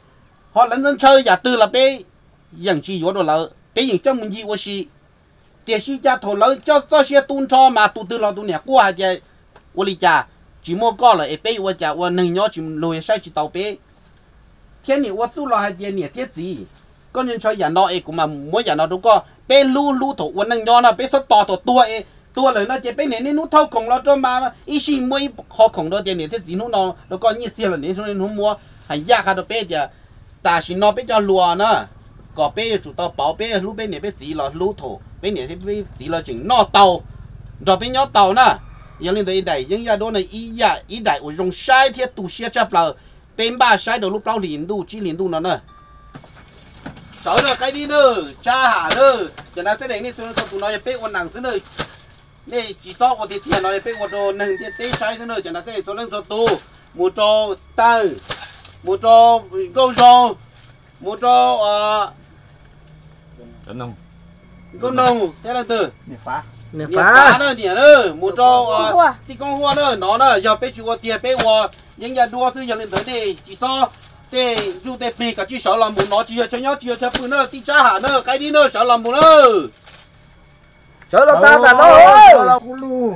họ lần dân chơi giả từ là bé dần chỉ vô đồ lỡ bé dần cho mình gì vô si để chỉ ra thổ lỡ cho xe tuôn cho mà tụ từ lỡ tụ nhẹ qua thì vô lý cha chỉ mua có là bé vô cha vô nâng nhỏ chỉ lùi sai chỉ tàu bé thiên nhiên vô tu là hai tiền nhiệt thiết gì con nhân chơi giả nó cũng mà mỗi giả nó đúng có bé lu thổ vô nâng nhỏ là bé số to thổ tua lời nó chỉ bé này nó thâu khổng lo cho mà ý gì mỗi khó khổng đó tiền nhiệt thiết gì nó có nhiệt gì là nên nó mua hay giá cả đó bé thì ta chỉ nó bé cho lùa nữa có bé chủ tàu bảo bé lúc bé này bé chỉ là lu thổ bé này bé chỉ là chừng nó tàu rồi bé nhỏ tàu nữa giờ lên tới đây những gia đó này ý đại ở trong sai thiết tu xe chấp là bên ba sai đầu lúc bao liền tu chỉ liền tu nó nữa tới rồi cái đi nữa cha hả nữa cho nó sẽ để đi tụi nó bé còn nặng xứ nữa này chỉ so của thì tiền nó bé còn đồ nâng thì té sai nữa cho nó sẽ để số lên số tu một trò tay một trò câu rong một trò con nông thế là từ nè phá nữa nhỉ nữa một trò thì con hoa nữa nó nữa giờ bé chịu tiền bé hoa những nhà đua thứ giờ lên tới đây chỉ so để dù để bị cả chỉ sợ làm bùn nó chỉ cho nhau chỉ cho bùn nữa thì cha hả nữa cái đi nữa sợ làm bùn nữa sợ là ta cả nó sợ là cú lu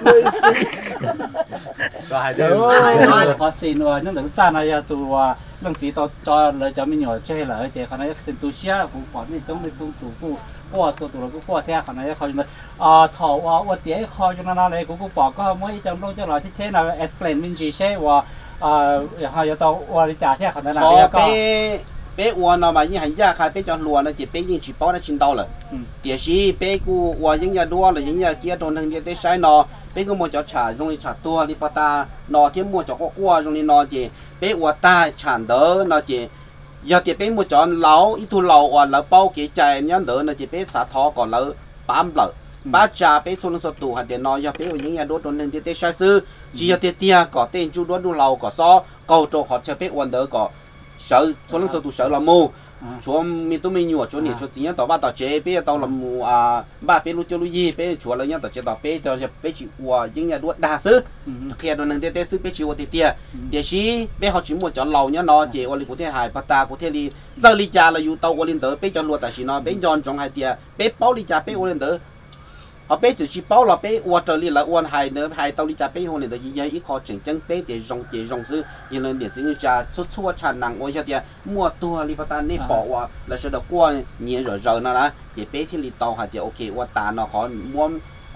rồi hai đứa có xin rồi nhưng đừng xa này tụi lần gì tao cho lời cho mình nhỏ chơi là chơi khả năng xin tu sửa cũng còn mình trong mình tu qua tụi nó cũng qua theo khả năngเขาthầuว่าเดี๋ยวเขาจะนั่นอะไรกูบอกก็ไม่จำต้องจะรอที่เช่นเรา explain มินจีเช่ว่าเขาจะต้องว่าจ่าที่ขนาดนั้นแล้วก็ bé uốn nó mà như hành gia khai bé cho luồn nó chỉ bé những chỉ bao nó chín đâu rồi, tiếc gì bé cu uốn những nhà đua là những nhà kia trong những nhà tế sai nó bé có mua cho trả dùng đi trả tua đi bắt ta nó thêm mua cho có qua dùng đi nó chỉ bé uốn ta trả đỡ nó chỉ giờ thì bé mua cho lão ít thu lão uốn lão bao cái chạy nhá đỡ nó chỉ bé xả thọ còn lão bám lợ ba cha bé số lượng số tụ hạt tiền nó giờ bé ở những nhà đốt đồn nên tiền sai sư chỉ giờ tiền có tiền chú đốt đu lầu có so cầu trò họ chơi bé quan đỡ có sợ số lượng số tụ sợ là mù chúa mình tụi mình nhiều chúa nhiều chúa gì nhá tao ba tao chế bé tao là mù ba bé lu cho lu gì bé chúa là nhá tao chế tao bé cho bé chịu những nhà đốt đa sư khi đồn nên tiền sư bé chịu tiền tiền xí bé họ chỉ mua cho lầu nhá nó chế ở里có thể hại bắt ta có thể đi giờ li cha là yêu tao ở lên đỡ bé cho luôn tại vì nó bé nhon trong hai tiền bé bao li cha bé ở lên đỡ họ bé chỉ bao là bé uo trở li là uo hai nữa hai tao li cha bé hôm nay đỡ gì ít khó chỉnh chân bé để rong sư như là để sinh cha xuất xua tràn nặng uo cho tiền mua tua li bắt ta nên bỏ uo là sẽ được qua nhiều rồi nó là để bé thì li tao hai tiền ok uo ta nó khó mua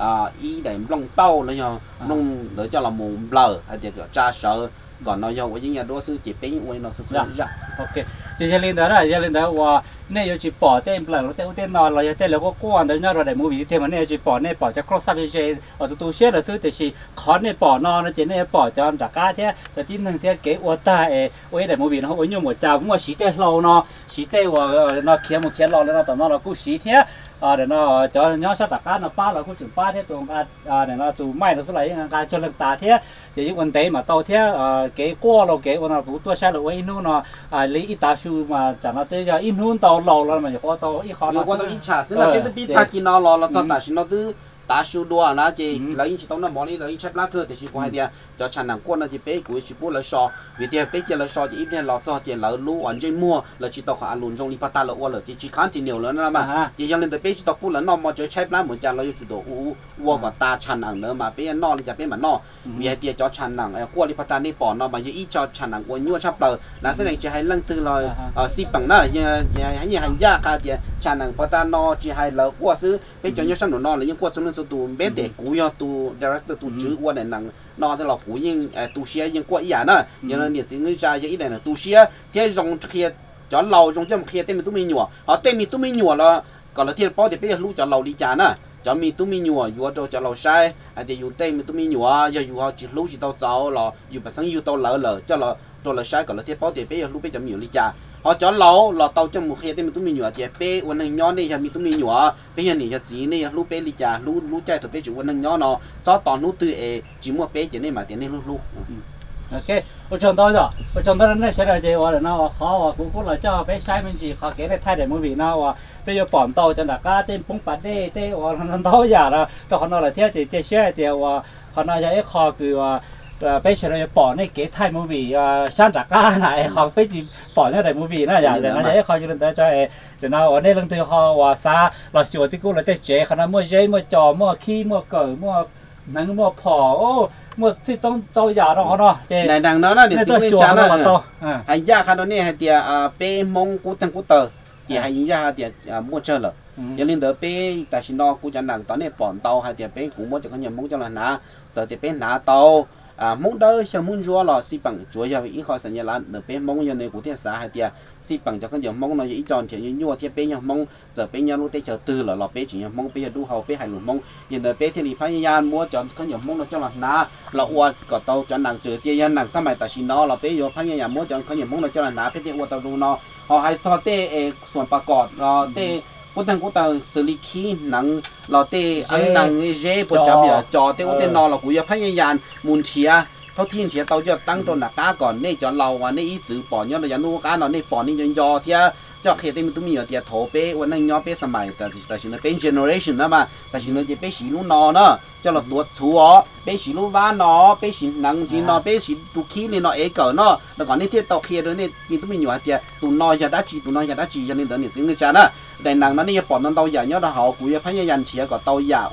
ý để lông tao nữa nhờ lông để cho là mù blur hay tiền cha sợ còn nó dùng những nhà đua sư chỉ bé uo nó xuất ra ok chỉ cho lên đó là cho lên đó và nếu chỉ bỏ tên blur nó tên nó là tên là có quan đấy nhá rồi để mua vị thêm mà nếu chỉ bỏ nên bỏ cho cross up cái ở tụ xe là sư thì chỉ khó nên bỏ nó chỉ nên bỏ cho tất cả thếแต่ที่หนึ่งที่เก๋ว่าตาว่าđể mua vị nóว่าnhung một trào mua xí tên lâu nó xí tên và nó kiếm một kiếm lâuแล้วตอนนั้นเรากู้xí thế để nó cho nhớ sát tất cả nó ba làกู้chừng ba thế tụi để nó tụi mai nó sẽ lại cái cho lực ta thế thì những vấn đề mà tao thế ก๋quaเราเก๋ว่าnóกู้ตัวใช้เราไอ้นู่นnó lấy ít tao xu mà chẳng nó tới giờ ítนู่นtao lâuแล้วมันก็tao ít khó nó qua tao ít trả xin là cái tao biết ta kia nó lo cho ta xin nó cứ ta siêu đua nó chỉ lấy chỉ tao nó món đi lấy chép lá cơ thì chỉ qua dia cho chăn nặng quân nó chỉ bé của chỉ bố lấy so vì dia bé chỉ lấy so chỉ ít nên lọt cho chỉ lấy lú ăn chơi mua là chỉ tao khá luôn trong đi bắt ta là qua là chỉ khán thì nhiều nữa mà chỉ cho nên tao bé chỉ tao bố là nó mà chơi chép lá một chăn lấy chỉ đồ qua còn ta chăn nặng nữa mà bé no thì chỉ bé mà no vì dia cho chăn nặng qua đi bắt ta đi bỏ nó mà chỉ ít cho chăn nặng quân nhua chắp lời là sẽ này chỉ hay lăng từ lời xí bằng nó như hành gia cả dia chăn nặng bắt ta no chỉ hay lấy qua xứ bé cho nhớ sẵn nó là những qua trong nên tụ bé để cú yo tụ director tụ chữ qua này nặng nó thì là cú nhưng tụ xe nhưng qua ý nữa cho nên nhiệt sinh người cha vậy này là tụ xe thế dòng kia cho lầu dòng cho kia tên mình tụi mình nhủa họ tên mình tụi mình nhủa là còn là thiên bao thì bây giờ lúc cho lầu đi chả nè cho mình tụi mình nhủa vừa cho lầu sai thì dùng tên mình tụi mình nhủa giờ dùng họ chỉ lúc chỉ tao cháu là dùng bản sáng dùng tao lỡ cho là rồi là sai còn là thiên bao thì bây giờ lúc bây giờ mình đi chả họ cho lâu là tàu trong một khi tên mình tụi mình nhủa thì béวันนึงย้อนนี่จะมีตุ่มหยัวเป็นอย่างนี้จะจีนี่ลูกเป้ลิจ่าลูกใจถูกเป้จุวันนึงย้อนเนาะซอตอนนู้นตื้อจีมัวเป้จะนี่มาเดี๋ยวนี้ลูกโอเค我讲到了我讲到了那些了就我了那我好我姑了叫被晒门去好给的太点มือวี那我被要绑到จัง大家เต็มปงปัดได้ได้我นั้นเท่าอย่าละก็เขาเราเที่ยวจะเชื่อเดียวว่าเขาเราจะไอ้คอคือว่าbây giờเราbỏในเก๋ไทยมูวี่ชั้นจากก้าไหนเขาไปจีbỏในแต่มูวี่น่าอย่างเดี๋ยวนั้นเขาจะเล่นแต่ใจเดี๋ยวนั้นวันนี้เรื่องที่เขาว่าซาเราชวนที่กูเราจะเจ๊ขนาดมั่วเจ๊มั่วจอมั่วขี้มั่วเก๋มั่วนังมั่วผอโอ้มั่วที่ต้องโตหยาเราเนาะเจ๊ในดังนั้นนะเดี๋ยวสิ่งที่ฉันน่ะให้ยาขนาดนี้ให้เดียเป้มงกูตั้งกูเตอเดี๋ยวให้ยาเดียมั่วเจอเลยอย่าลืมเดี๋ยวเป้แต่ชินอกูจะหนังตอนนี้ปอนเตาให้เดียเป้กูมั่วจะขยันมั่วจะละนะจะเดียเป้หนาเตาmong đó xem mong rùa là xí bằng chúa giờ ít khó sinh là nửa bên mong giờ này của thiên xã hay tiệt xí bằng cho con giờ mong nó ít tròn thì như nhua thiên bên nhau mong giờ bên nhau lúc tết chờ tư là bên chỉ mong bây giờ đu hậu bên hải lục mong giờ nửa bên thì phải gian mua cho con giờ mong nó cho là ná là uo có tàu cho nàng chờ tia gian nàng sao mày tại xin nó là bây giờ phải nhà mua cho con giờ mong nó cho là ná bên thì uo tàu đu nó họ hay so têส่วนประกอบtê cô thằng cô tao xử lý khí nặng là tê ăn nặng dễ bột chấm giờ cho tê cô tê nó là cũng giờ phải nhà muốn chia thâu thiên chia tao cho tăng cho nạp cá còn này cho lâu và này ít chữ bỏ nhau là giờ nuôi cá nó này bỏ nên do thì cho khi tê mình tụi mình giờ thì thổ bé và năng nhau bé sớm mai tại chỉ là bé generation đó mà tại chỉ là bé xí luôn nó nữa cho là tuột chúa bé xí luôn ván nó bé xí nặng xí nó bé xí tụ khí này nó ấy cỡ nó là còn này tiếp tao khi rồi này mình tụi mình giờ thì tụi nó giờ đã chỉ cho nên đỡ này chính là chán á đại năng nó này bỏ nó tao giờ nhớ là họ cũng phải nhà dàn chia có tao giờ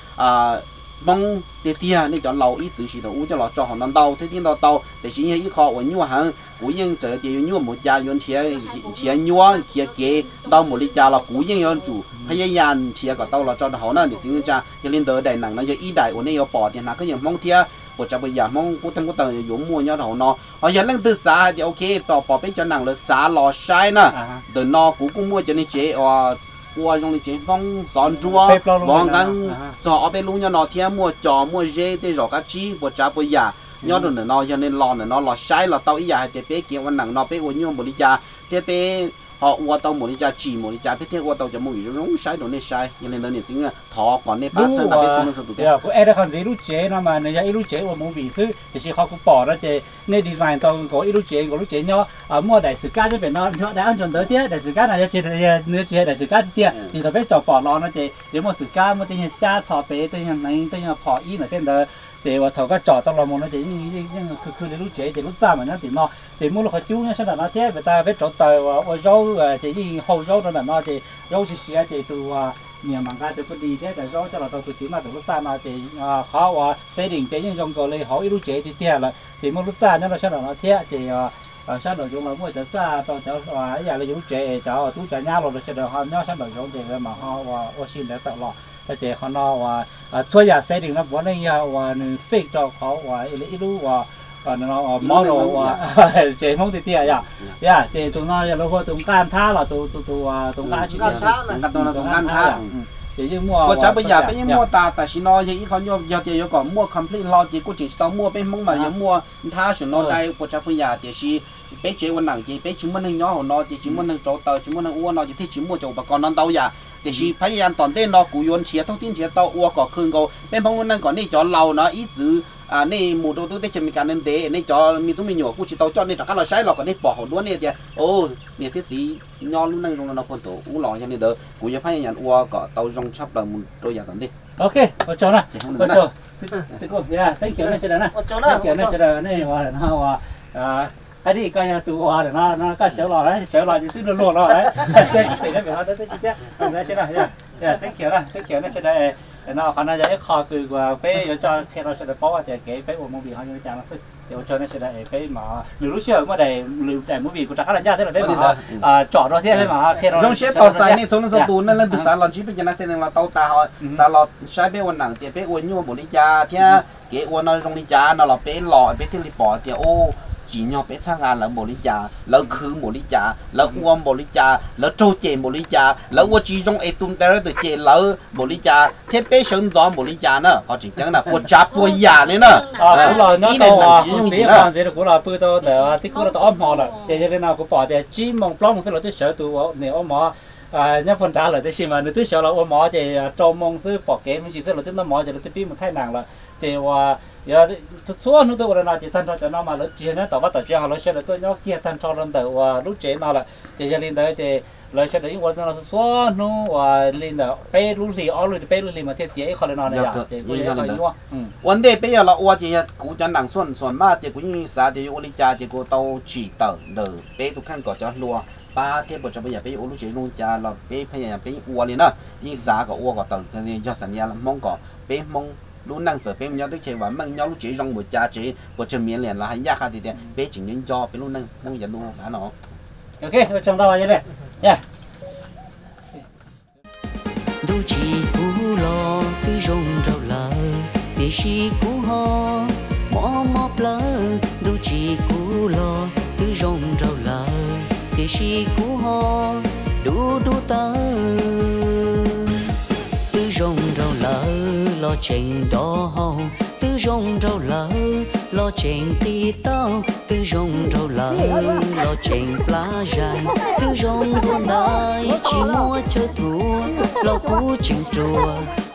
và mong để tia này cho lâu ít chữ chỉ đầu cho nó cho họ nó tao thế tiếng tao để chỉ như họ vẫn như hàng cũng như chờ thì như một gia yon chia nhua chia kế tao một lý cha là cũng như yon chủ hay là dàn chia có tao là cho họ nó để chính cha cho nên đỡ đại năng nó giờ ít đại của này bỏ tiền nào cái những mong tia của cha bây giờ mong cũng thằng cũng tao dùng mua nhau họ nó họ giờ lên từ xa thì ok bỏ bên cho năng là xa lò sai nè từ nó cũng mua cho nên chế qua trong cái phong sòn chua vòng căng cho bên luôn nhau nó thêm mua trò mua dê để rồi các chi của cha bây giờ nhớ được nó cho nên nó lò sai là tao ý giờ thì bé kiaวันหนังnó bé uốn nhau một đi cha thì bé họ qua tàu một đi cha chỉ một đi cha biết thế qua tàu cho mỗi người giống sai đồ này sai nhưng nên này chính là thọ còn này bán chân là biết chúng nó tụt yeah có ai đó còn gì lúc chế nó mà này lúc chế của mỗi vị sư thì chỉ họ cũng bỏ ra chế nên design tàu có lúc chế nhau mua đại sứ cá cho bên nó đã ăn chuẩn tới thế đại sứ cá này chế nữa chế đại sứ cá tiền thì tao biết chọn bỏ nó chế nếu mà sứ cá mà tên xa xò bé tên này tên phò in ở trên đó thìว่าthầu cái trò tao làm một nó chỉ nhưngคือlúc chế thì lúc ra mà nó thì mua lúc họ chú nhá sao là nó thế người ta biết trò tàu và rau thì hậu rau đó là nó thì rau xí thì từ nhiều mảng cái từ đi thế cái rau cho là tao từ tí mà từ lúc ra mà thì khó và xây dựng chế nhưng trong cái này họ lúc chế thì thế là thì mua lúc ra nó sao là nó thế thì sao được chúng là mua cho ra tao cho giờ là lúc chế cho tú cho nhau rồi sẽ được họ nhau sao được chúng thì mà họ và xin để tạo lọแต่เขาเนาะว่าช่วยอย่าเซดิ้งนะวันนี้ว่าเฟกจอเขาว่าอีรู้ว่าเนาะมอโรว่าเจมงติเตียย่าเจตรงนั้นอย่ารู้ว่าตรงการท่าหรอตัวตรงการชิ้นตรงการท่าเดี๋ยวมั่วก็จะไปอย่าไปยังมั่วตาแต่ชินอยังอีเขาโยอย่าเดี๋ยวก่อนมั่ว complete รอจีกูจิตต้องมั่วเป็นมั่งมาอย่ามั่วท่าสุนนอได้ก็จะไปอย่าเดี๋ยวชีเป็นเจวันหนังจีเป็นชิ้นมันหนึ่งย่อหัวนอจีชิ้นมันหนึ่งโจเตอร์ชิ้นมันหนึ่งอ้วนนอจีที่ชิ้นมั่วโจปะกอนนอนเตาอย่าแต่ชีพยายามตอนเต้นนอกูโยนเชียร์ทั้งทิ้งเชียร์เตาอ้วกก็คืนเขาเป็นเพราะนั้นก่อนนี่จอเราเนาะอีจื้อนี่หมู่ตัวที่จะมีการเล่นเตะนี่จอมีตุ้มมีหยวกกูชิเตาจอนี่ถ้าเราใช้เราก็นี่ปอกหัวด้วนเนี่ยเดียวโอ้เนี่ยที่สีย้อนนั่งตรงนั้นเราคนตัวอู้หล่ออย่างนี้เด้อกูจะพยายามอ้วกก็เตาจงชับเราหมู่ตัวอย่างนั้นดิโอเคโอเคนะโอเคตึกก็ย่าตั้งเขียวนั่นใช่ไหมนะตั้งเขียวนั่นใช่ไหมนี่ว่าเนาะว่าอันนี้ก็ยังตัวเดี๋ยวนะก็เสียวหล่อนะเสียวหล่อจะตื้นหล่อหล่อนะเด็กเด็กแบบว่าเด็กชิ้นเดียวนั่นใช่ไหมเนี่ยตั้งเขียวนั่นใช่ไหมเนาะเขาน่าจะไอ้คอคือกว่าเป้เดี๋ยวจะแค่เราจะได้เพราะว่าแต่เก๋เป้ว่าโมบีเขาจะจางแล้วเดี๋ยวจะนั่นใช่ไหมเป้หมาหรือรู้เชื่อเมื่อใดหรือแต่โมบีกูจะขั้นยากที่เราเป้หมาจอดเราที่เป้หมาแค่เราลงเชื่อต่อใจนี่สมตูนั่นเรื่องศึกษาเราชีพเป็นยังไงเส้นเราเตาตาเขาสารเราใช้เป้วันหนังเตี๋ยเป้อวนยั่วบุริจาเที่ยเก๋อวนเราตรงนิจาเราเป้หล่อเป้ที่รีปอเตี๋ยโอ้chỉ nhau bé sang ăn là một lý trà, lỡ khứ một lý trà, lỡ uống một lý trà, lỡ trâu chè một lý trà, lỡ uống chỉ trong ấy tung tới từ chè lỡ một lý trà, thế bé sơn gió một lý trà nữa, họ chỉ chẳng là của trà của già nữa nè. Cũng là nó to, tí còn gì cũng là bự to để tí cũng là to ôm họ là, chè như thế nào cũng bỏ để chỉ mong plong mong sẽ là tôi sợ tụ nếu ôm họ nhớ phần trả lời tôi xin mà nếu tôi sợ là ôm họ thì trâu mong sẽ bỏ kế mình chỉ sẽ là tôi nó mỏ thì tôi biết một thay nàng là thì giờ số nó tôi là chỉ thanh cho nó mà lúc chia nó tao bắt tao chia họ lấy xe là tôi nhớ kia thanh cho lên từ lúc chế nó là thì giờ lên tới thì lấy xe đấy nó số nó lên là bé lúc thì ở lúc bé lúc thì mà thiết kế khỏi nó này thì vấn đề bây giờ là qua thì cũng chẳng nặng xuân mà thì cũng như sao thì ô lý cha thì cô tao chỉ tờ đỡ bé tụi khăn có cho lúa ba thế bây giờ bé ô lúc chế luôn cha là bé phải nhà bé uo liền đó như sao có uo có tờ thì do sản nhà mong có bé mong lúc năng giờ bé nhau tới chơi và mang nhau lúc chỉ trong một cha chỉ một chân miếng liền là hay yắc thì bé chỉ những cho bé lúc năng mong dẫn luôn đã nó ok trong tao vậy này nha đu chỉ cú lo tư rong rau lợ để chỉ cú ho mò mò lợ đu chỉ cú lo tư rong rau lợ để chỉ cú ho đu đu tơ tư rong rau lợ lo chèn đỏ hồng tư rong rau lợ lo chèn tì tao tư rong rau lợ lo chèn lá dài tư rong buồn đại chỉ mua chơi thua lo cú chỉnh chùa